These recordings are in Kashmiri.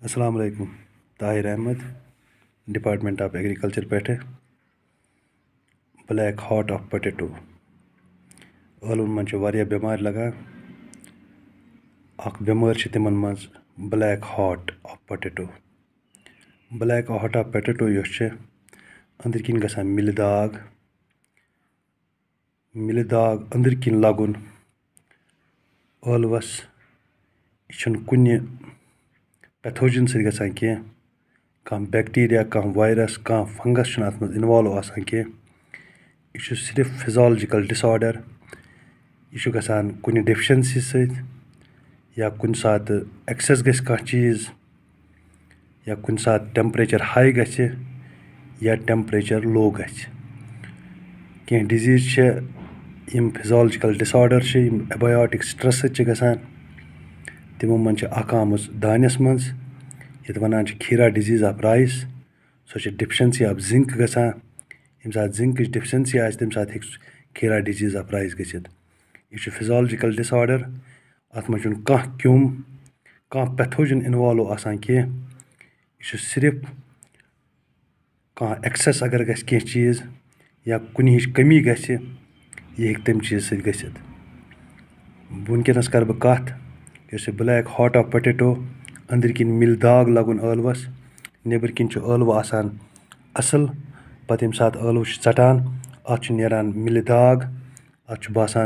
अस्सलाम वालेकुम। Tahir Ahmad, department of agriculture पे ब्लैक हॉट ऑफ पोटैटो ٲلوَن منٛز چھِ واریاہ بٮ۪مارِ لگان اکھ بٮ۪مٲرۍ چھِ تِمن منٛز black heart of potato black heart of potato یۄس چھِ أنٛدرۍ کِنۍ گژھان مِلہِ داغ أنٛدرۍ کِنۍ لگُن ٲلوَس یہِ چھُنہٕ کُنہِ پیتھوجن سۭتۍ گژھان کینٛہہ کانٛہہ بیکٹیریا کانٛہہ وایرس کانٛہہ فنگس چھُنہٕ اَتھ منٛز اِنوالو آسان کینٛہہ یہِ چھُ صرف فِزالجِکل ڈِس آرڈر یہِ چھُ گژھان کُنہِ ڈیفشنسی سۭتۍ یا کُنہِ ساتہٕ ایکسس گژھِ کانٛہہ چیٖز یا کُنہِ ساتہٕ ٹیمپریچر ہاے گژھِ یا ٹیمپریچر لو گژھِ کینٛہہ ڈِزیٖز چھِ یِم فِزالجِکل ڈِس آرڈر چھِ یِم ایبیاٹِک سٹرٛس سۭتۍ چھِ گژھان تِمو منٛز چھِ اکھ آمٕژ دانٮ۪س منٛز یَتھ وَنان چھِ کھیٖرا ڈِزیٖز آف رایس سۄ چھِ ڈِفشنسی آف زِنک گژھان ییٚمہِ ساتہٕ زِنکٕچ ڈِفشنسی آسہِ تَمہِ ساتہٕ ہیٚکہِ کھیٖرا ڈِزیٖز آف رایس گٔژھِتھ یہِ چھُ فِزالجِکل ڈِس آرڈر اَتھ منٛز چھُنہٕ کانٛہہ کیوٚم کانٛہہ پیتھوجن اِنوالو آسان کینٛہہ یہِ چھُ صرف کانٛہہ ایکسس اگر گژھِ کینٛہہ چیٖز یا کُنہِ ہِچ کٔمی گژھِ یہِ ہیٚکہِ تَمہِ چیٖزٕ سۭتۍ گٔژھِتھ وٕنکیٚنس کرٕ بہٕ کتھ یۄس یہِ بلیک ہاٹ آف پوٹیٹو أنٛدرۍ کِنۍ مِلہِ داغ لگُن ٲلوَس نیٚبٕرۍ کِنۍ چھُ ٲلوٕ آسان اَصٕل پتہٕ ییٚمہِ ساتہٕ ٲلوٕ چھِ ژٹان اَتھ چھُ نیران مِلہِ داغ اَتھ چھُ باسان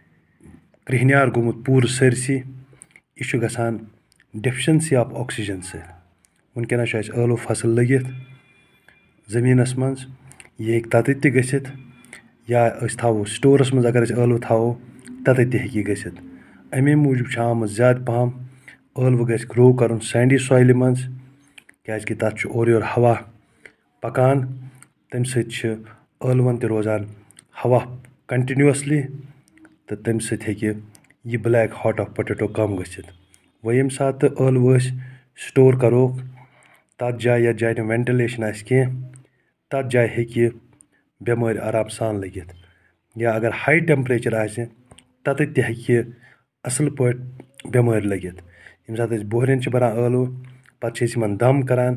کرٛہنیار گوٚمُت پوٗرٕ سٲرسٕے یہِ چھُ گژھان ڈیفشنسی آف آکسیجن سۭتۍ وٕنکیٚنس چھُ اَسہِ ٲلوٕ فصٕل لٔگِتھ زٔمیٖنس منٛز یہِ ہیٚکہِ تَتٮ۪تھ تہِ گٔژھِتھ یا أسۍ تھاوو سٹورس منٛز اگر أسۍ ٲلوٕ تھاوو تَتٮ۪تھ تہِ ہیٚکہِ یہِ گٔژھِتھ اَمے موٗجوٗب چھُ آمُت زیادٕ پہم ٲلوٕ گژھِ گرو کَرُن سینڈی سویلہِ منٛز کیٛازِکہِ تَتھ چھُ اورٕ یورٕ ہوا پَکان تَمہِ سۭتۍ چھِ ٲلوَن تہِ روزان ہوا کَنٹِنیوٗسلی تہٕ تَمہِ سۭتۍ ہیٚکہِ یہِ بلیک ہاٹ آف پوٹیٹو کَم گٔژھِتھ وۄنۍ ییٚمہِ ساتہٕ ٲلوٕ أسۍ سٹور کَروکھ تَتھ جایہِ یَتھ جایہِ نہٕ وینٹِلیشن آسہِ کینٛہہ تَتھ جایہِ ہیٚکہِ یہِ بٮ۪مٲرۍ آرام سان لٔگِتھ یا اگر ہاے ٹیمپریچر آسہِ تَتٮ۪تھ تہِ ہیٚکہِ یہِ اَصٕل پٲٹھۍ بٮ۪مٲرۍ لٔگِتھ ییٚمہِ ساتہٕ أسۍ بوہرٮ۪ن چھِ بَران ٲلوٕ پَتہٕ چھِ أسۍ یِمن دم کران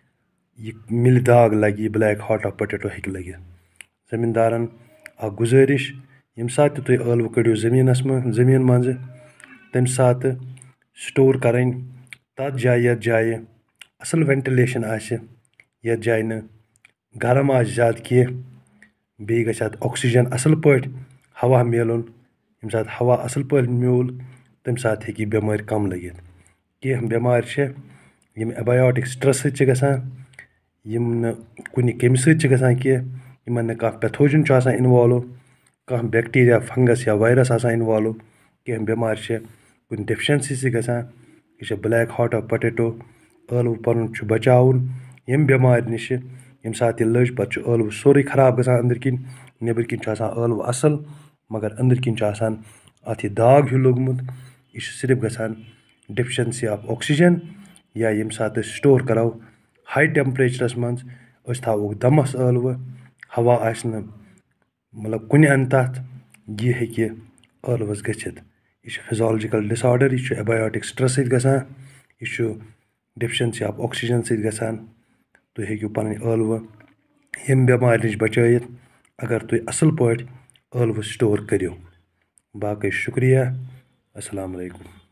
یہِ مِلہِ داغ لگہِ یہِ بلیک ہاٹ آف پوٹیٹو ہیٚکہِ لٔگِتھ زٔمیٖندارن اکھ گُزٲرِش ییٚمہِ ساتہٕ تہِ تُہۍ ٲلوٕ کٔڑِو زٔمیٖن منٛزٕ تَمہِ ساتہٕ سٹور کَرٕنۍ تَتھ جایہِ یَتھ جایہِ اَصٕل وینٹِلیشن آسہِ یَتھ جایہِ نہٕ گرم آسہِ زیادٕ کینٛہہ بیٚیہِ گژھِ اَتھ آکسیجن اَصٕل پٲٹھۍ ہوا میلُن ییٚمہِ ساتہٕ ہوا اَصٕل پٲٹھۍ میوٗل تَمہِ ساتہٕ ہیٚکہِ یہِ بٮ۪مٲرۍ کَم لٔگِتھ کینٛہہ بٮ۪مارِ چھِ یِم ایبیاٹِک سٹرٛس سۭتۍ چھِ گژھان یِم نہٕ کُنہِ کیٚمہِ سۭتۍ چھِ گژھان کینٛہہ یِمن نہٕ کانٛہہ پیتھوجن چھُ آسان اِنوالو کانٛہہ بیکٹیریا فنگس یا وایرس آسان اِنوالو کینٛہہ بٮ۪مارِ چھِ کُنہِ ڈیفشنسی سۭتۍ گژھان یہِ چھِ بلیک ہاٹ آف پوٹیٹو ٲلوٕ پَنُن چھُ بچاوُن ییٚمہِ بٮ۪مارِ نِشہِ ییٚمہِ ساتہٕ یہِ لٔج پَتہٕ چھُ ٲلوٕ سورُے خراب گژھان أنٛدرۍ کِنۍ نیٚبٕرۍ کِنۍ چھُ آسان ٲلوٕ اَصٕل مگر أنٛدرۍ کِنۍ چھُ آسان اَتھ یہِ داغ ہیوٗ لوٚگمُت یہِ چھُ صرف گژھان ڈیفشنسی آف آکسیجن یا ییٚمہِ ساتہٕ أسۍ سٹور کَرو ہاے ٹیمپریچرس منٛز أسۍ تھاووکھ دَمس ٲلوٕ ہوا آسہِ نہٕ مطلب کُنہِ اَندٕ تَتھ یہِ ہیٚکہِ ٲلوَس گٔژھِتھ یہِ چھُ فِزالجِکل ڈِس آرڈر یہِ چھُ ایبیاٹِک سٹرٛس سۭتۍ گژھان یہِ چھُ ڈیفشنسی آف آکسیجن سۭتۍ گژھان تُہۍ ہیٚکِو پَنٕنۍ ٲلوٕ ییٚمہِ بٮ۪مارِ نِش بچٲیِتھ اگر تُہۍ اَصٕل پٲٹھۍ ٲلوٕ سٹور کٔرِو باقٕے شُکریہ السلام علیکُم